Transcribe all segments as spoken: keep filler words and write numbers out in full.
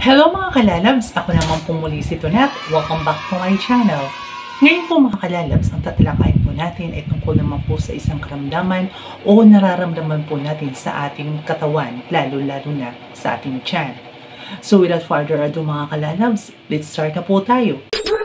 Hello mga kalalabs! Ako naman po muli si Tonat. Welcome back to my channel. Ngayon po mga kalalabs, ang tatalakayin po natin ay tungkol naman po sa isang karamdaman o nararamdaman po natin sa ating katawan, lalo-lalo na sa ating tiyan. So without further ado mga kalalabs, let's start na po tayo.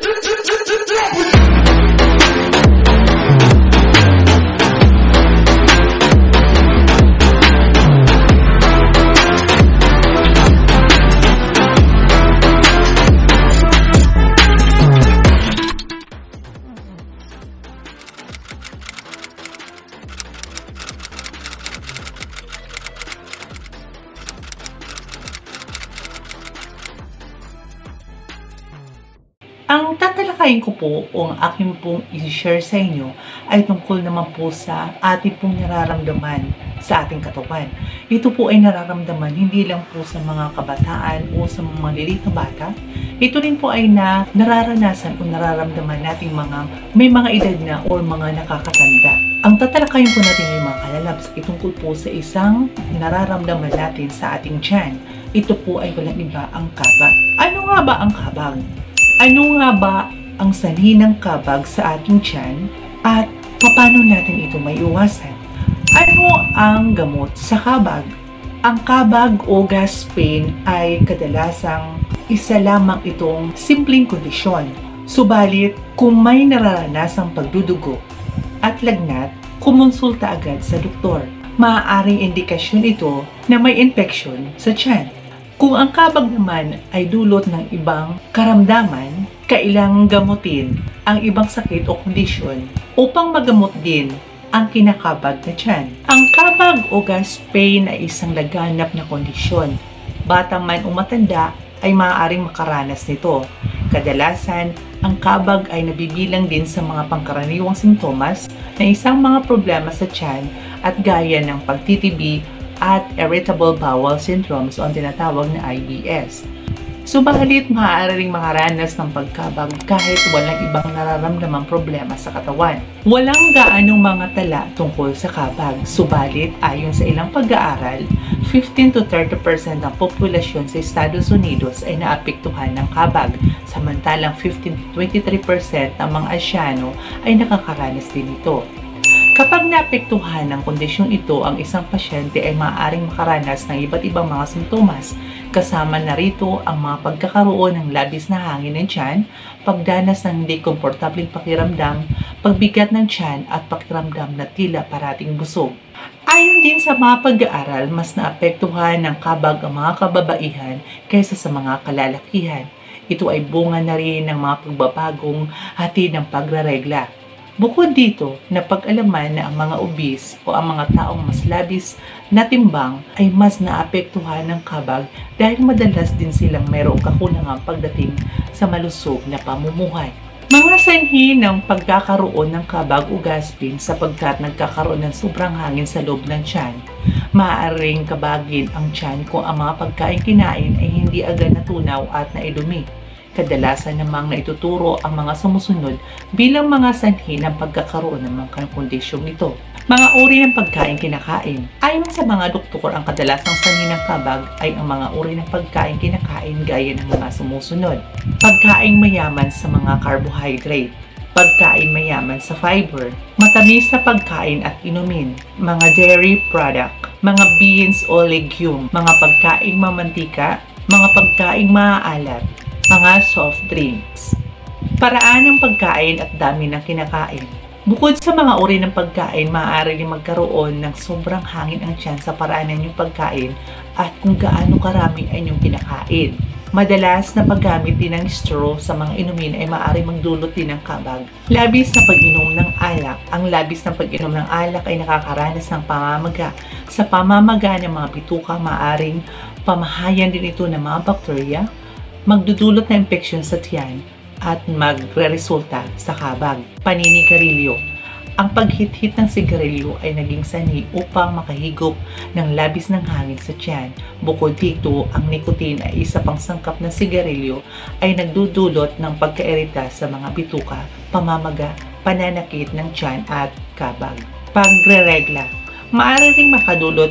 Ang tatalakayin ko po o ang aking pong i-share sa inyo ay tungkol naman po sa ating pong nararamdaman sa ating katawan. Ito po ay nararamdaman hindi lang po sa mga kabataan o sa mga maliliit na bata. Ito rin po ay na nararanasan o nararamdaman nating mga may mga edad na o mga nakakatanda. Ang tatalakayin po natin yung mga kalalabs ay tungkol po sa isang nararamdaman natin sa ating tiyan. Ito po ay walang iba ang kabag. Ano nga ba ang kabag? Ano nga ba ang sanhi ng kabag sa ating tiyan at paano natin ito maiiwasan? Ano ang gamot sa kabag? Ang kabag o gas pain ay kadalasang isa lamang itong simpleng kondisyon. Subalit, kung may nararanasang pagdudugo at lagnat, kumonsulta agad sa doktor. Maaaring indikasyon ito na may infeksyon sa tiyan. Kung ang kabag naman ay dulot ng ibang karamdaman, kailangang gamutin ang ibang sakit o kondisyon upang magamot din ang kinakabag na tiyan. Ang kabag o gas pain ay isang laganap na kondisyon. Bata man o matanda ay maaaring makaranas nito. Kadalasan, ang kabag ay nabibilang din sa mga pangkaraniwang sintomas na isang mga problema sa tiyan at gaya ng pagtitibi at irritable bowel syndromes o ang tinatawag na I B S. Subalit, maaaring makaranas ng pagkabag kahit walang ibang nararamdamang problema sa katawan. Walang gaanong mga tala tungkol sa kabag. Subalit, ayon sa ilang pag-aaral, fifteen to thirty percent ng populasyon sa Estados Unidos ay naapektuhan ng kabag, samantalang fifteen to twenty-three percent ng mga Asyano ay nakakaranas din ito. Kapag naapektuhan ng kondisyong ito, ang isang pasyente ay maaaring makaranas ng iba't ibang mga simptomas. Kasama na rito ang mga pagkakaroon ng labis na hangin ng tiyan, pagdanas ng hindi komportableng pakiramdam, pagbigat ng tiyan at pakiramdam na tila parating busog. Ayon din sa mga pag-aaral, mas naapektuhan ng kabag ang mga kababaihan kaysa sa mga kalalakihan. Ito ay bunga na rin ng mga pagbabagong hatid ng pagraregla. Bukod dito, napag-alaman na ang mga obese o ang mga taong mas labis na timbang ay mas naapektuhan ng kabag dahil madalas din silang mayroong kakulangan pagdating sa malusog na pamumuhay. Mga sanhi ng pagkakaroon ng kabag o gas pain sapagkat nagkakaroon ng sobrang hangin sa loob ng tiyan. Maaaring kabagin ang tiyan kung ang mga pagkain kinain ay hindi agad natunaw at naidumi. Kadalasan namang naituturo ang mga sumusunod bilang mga sanhi ng pagkakaroon ng mga kondisyong ito. Mga uri ng pagkain kinakain. Ayon sa mga doktor, ang kadalasang sanhi ng kabag ay ang mga uri ng pagkain kinakain gaya ng mga sumusunod. Pagkain mayaman sa mga carbohydrate. Pagkain mayaman sa fiber. Matamis na pagkain at inumin. Mga dairy product. Mga beans o legume. Mga pagkain mamantika. Mga pagkain maaalat. Mga soft drinks. Paraan ng pagkain at dami ng kinakain. Bukod sa mga uri ng pagkain, maaari rin magkaroon ng sobrang hangin ang tiyan sa paraan ng inyong pagkain at kung gaano karami ay inyong kinakain. Madalas na paggamit din ng straw sa mga inumin ay maaari magdulot din ng kabag. Labis na pag-inom ng alak. Ang labis na pag-inom ng alak ay nakakaranas ng pamamaga. Sa pamamaga ng mga bituka, maaaring pamahayan din ito ng mga bakterya, magdudulot na impeksyon sa tiyan at magre-resulta sa kabag. Paninigarilyo. Ang paghit-hit ng sigarilyo ay naging sanhi upang makahigop ng labis ng hangin sa tiyan. Bukod dito, ang nicotine ay isa pang sangkap ng sigarilyo ay nagdudulot ng pagkairita sa mga bituka, pamamaga, pananakit ng tiyan at kabag. Pagre-regla. Maaari ring makadulot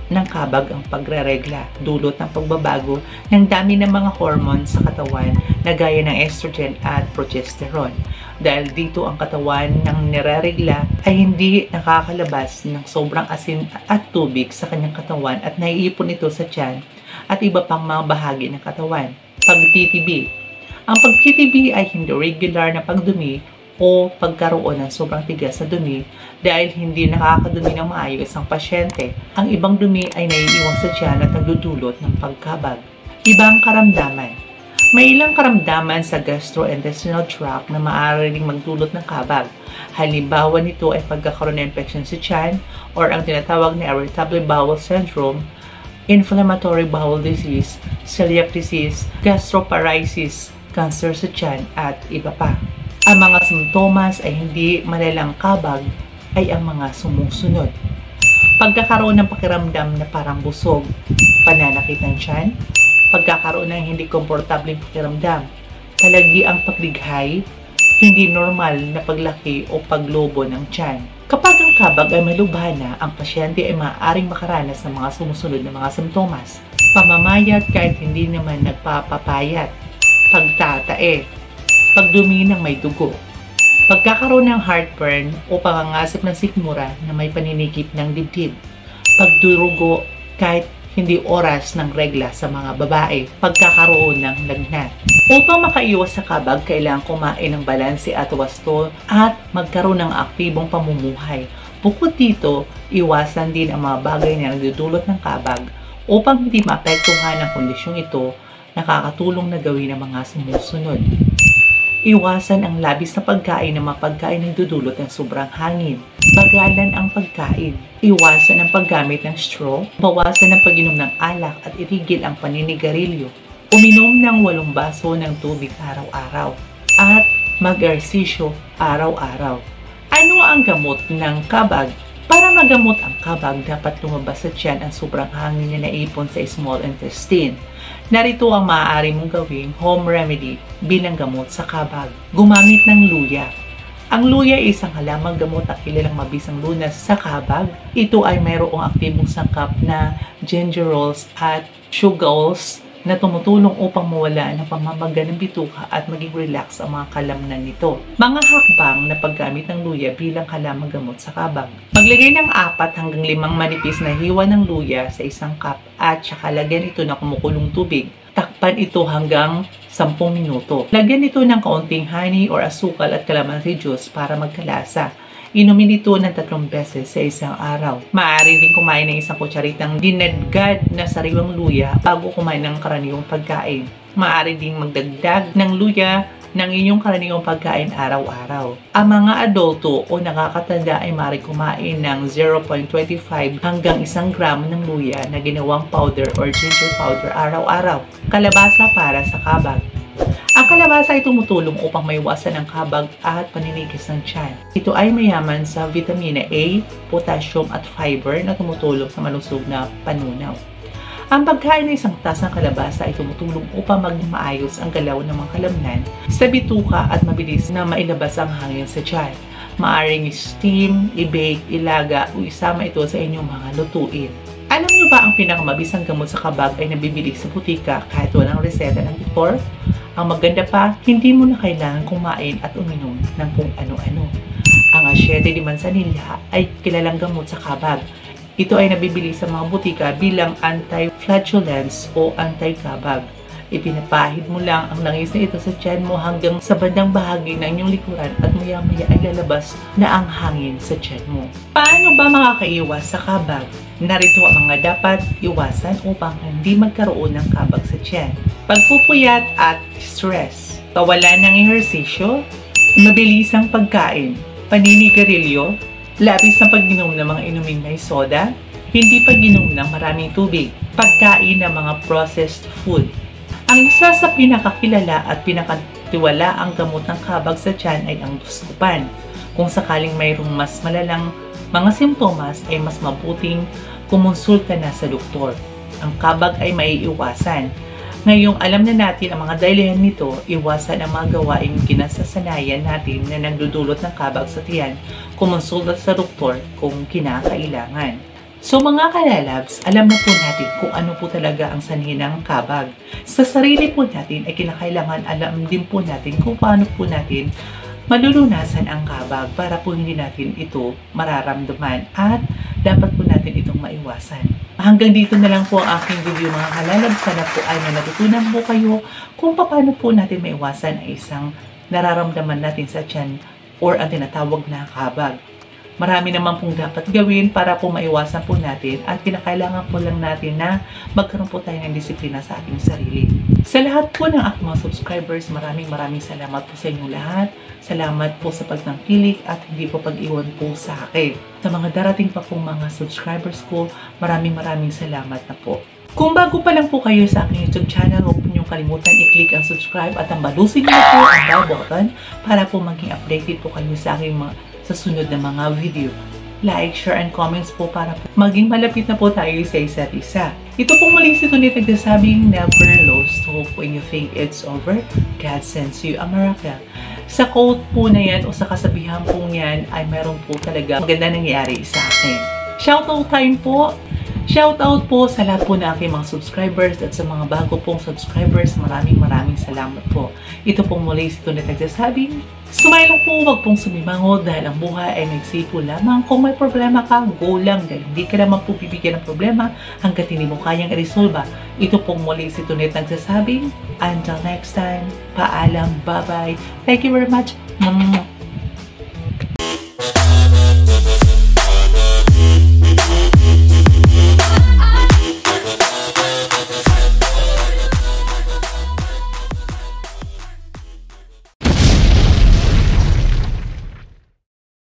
ng kabag ang pagreregla, dulot ng pagbabago ng dami ng mga hormones sa katawan na gaya ng estrogen at progesterone. Dahil dito ang katawan ng nireregla ay hindi nakakalabas ng sobrang asin at tubig sa kanyang katawan at naiipon ito sa tiyan at iba pang mga bahagi ng katawan. Pagtitibi. Ang pagtitibi ay hindi regular na pagdumi o pagkaroon ng sobrang tigas sa dumi dahil hindi nakakadumi ng maayos ang pasyente. Ang ibang dumi ay naiiwan sa tiyan at nagdudulot ng pagkabag. Ibang karamdaman. May ilang karamdaman sa gastrointestinal tract na maaari ring magdulot ng kabag. Halimbawa nito ay pagkakaroon ng infection sa tiyan or ang tinatawag na irritable bowel syndrome, inflammatory bowel disease, celiac disease, gastroparesis, cancer sa tiyan at iba pa. Ang mga simptomas ay hindi malalang kabag ay ang mga sumusunod. Pagkakaroon ng pakiramdam na parang busog, pananakit ng tiyan, pagkakaroon ng hindi komportableng pakiramdam, palagi ang paglighay, hindi normal na paglaki o paglobo ng tiyan. Kapag ang kabag ay malubha na, ang pasyente ay maaaring makaranas ng mga sumusunod na mga simptomas. Pamamayat kahit hindi naman nagpapapayat, pagtatae, pagdumi ng may dugo, pagkakaroon ng heartburn o pangangasip ng sikmura na may paninikip ng dibdib, pagdurugo kahit hindi oras ng regla sa mga babae, pagkakaroon ng lagnat. Upang makaiwas sa kabag, kailangan kumain ng balanse at wasto at magkaroon ng aktibong pamumuhay. Bukod dito, iwasan din ang mga bagay na nagdudulot ng kabag upang hindi maapektuhan ang kondisyong ito. Nakakatulong na gawin ang mga sumusunod. Iwasan ang labis na pagkain ng mga pagkain na nagdudulot ng sobrang hangin. Bagalan ang pagkain. Iwasan ang paggamit ng straw. Bawasan ang pag-inom ng alak at itigil ang paninigarilyo. Uminom ng walong baso ng tubig araw-araw. At mag-ehersisyo araw-araw. Ano ang gamot ng kabag? Para magamot ang kabag, dapat lumabas sa tiyan ang sobrang hangin na naipon sa small intestine. Narito ang maaari mong gawing home remedy bilang gamot sa kabag. Gumamit ng luya. Ang luya ay isang halamang gamot na kilalang mabisang lunas sa kabag. Ito ay mayroong aktibong sangkap na gingerols at sugals na tumutulong upang mawala ng pamamaga ng bituka at maging relax ang mga kalamnan nito. Mga hakbang na paggamit ng luya bilang halamang gamot sa kabag. Maglagay ng apat hanggang limang manipis na hiwa ng luya sa isang cup at saka lagyan ito ng kumukulong tubig. Takpan ito hanggang sampung minuto. Lagyan ito ng kaunting honey or asukal at calamansi juice para magkalasa. Inumin ito ng tatlong beses sa isang araw. Maaari din kumain ng isang kutsaritang dinadgad na sariwang luya bago kumain ng karaniwang pagkain. Maaari din magdagdag ng luya ng inyong karaniwang pagkain araw-araw. Ang mga adulto o nakakatanda ay maaari kumain ng zero point two five hanggang isang gram ng luya na ginawang powder or ginger powder araw-araw. Kalabasa para sa kabag. Ang kalabasa ay tumutulong upang maiwasan ang kabag at paninigis ng tiyan. Ito ay mayaman sa vitamina A, potassium at fiber na tumutulong sa malusog na panunaw. Ang pagkain ng isang tasang kalabasa ay tumutulong upang maging maayos ang galaw ng mga kalamnan sa bituka at mabilis na mailabas ang hangin sa tiyan. Maaring steam, i-bake, ilaga o isama ito sa inyong mga lutuin. Alam niyo ba ang pinakamabisang gamot sa kabag ay nabibili sa butika kahit walang reseta ng doktor? Ang maganda pa, hindi mo na kailangan kumain at uminom ng kung ano-ano. Ang asyete di manzanilla ay kilalang gamot sa kabag. Ito ay nabibili sa mga butika bilang anti-flatulence o anti-kabag. Ipinapahid mo lang ang langis na ito sa tiyan mo hanggang sa bandang bahagi ng inyong likuran at maya-maya ay lalabas na ang hangin sa tiyan mo. Paano ba makakaiwas sa kabag? Narito ang mga dapat iwasan upang hindi magkaroon ng kabag sa tiyan. Pagpupuyat at stress, kawalan ng ehersisyo, mabilisang pagkain, paninigarilyo, labis na pag-inom ng mga inuming may soda, hindi pag-inom ng maraming tubig, pagkain ng mga processed food. Ang isa sa pinakakilala at pinakatiwala ang gamot ng kabag sa tiyan ay ang duskupan. Kung sakaling mayroong mas malalang mga simptomas ay mas mabuting kumonsulta na sa doktor. Ang kabag ay maiiwasan. Ngayong alam na natin ang mga dahilan nito, iwasan ang mga gawaing kinasasanayan natin na nagdudulot ng kabag sa tiyan. Kumonsulta sa doktor kung kinakailangan. So mga kalalabs, alam na po natin kung ano po talaga ang sanhi ng kabag. Sa sarili po natin ay kinakailangan alam din po natin kung paano po natin malulunasan ang kabag para po hindi natin ito mararamdaman at dapat po natin itong maiwasan. Hanggang dito na lang po ang aking video mga kalalabs. Sana po ay may natutunan po kayo kung paano po natin maiwasan ay isang nararamdaman natin sa tiyan or ang tinatawag na kabag. Marami naman pong dapat gawin para po maiwasan po natin at kinakailangan po lang natin na magkaroon po tayo ng disiplina sa ating sarili. Sa lahat po ng aking mga subscribers, maraming maraming salamat po sa inyong lahat. Salamat po sa pagtangkilik at hindi po pag-iwan po sa akin. Sa mga darating pa pong mga subscribers ko, maraming maraming salamat na po. Kung bago pa lang po kayo sa aking YouTube channel, huwag po niyong kalimutan i-click ang subscribe at ang balusin niyo po ang bell button para po maging updated po kayo sa aking mga sa sunod na mga video. Like, share, and comments po para po maging malapit na po tayo sa isa't isa. Ito pong muli si Tunit nagsasabing never lose hope when you think it's over. God sends you a miracle. Sa quote po na yan o sa kasabihan po yan ay meron po talaga maganda nangyari sa akin. Shoutout time po! Shoutout po sa lahat po na aking mga subscribers at sa mga bago pong subscribers. Maraming maraming salamat po. Ito pong muli si Tunit nagsasabing smile lang po, wag pong sumimango dahil ang buhay ay nagsipo lamang. Kung may problema ka, go lang dahil hindi ka naman po bibigyan ng problema hanggat hindi mo kayang i-resolve. Ito pong muli si Tunit nagsasabing until next time, paalam, bye-bye. Thank you very much.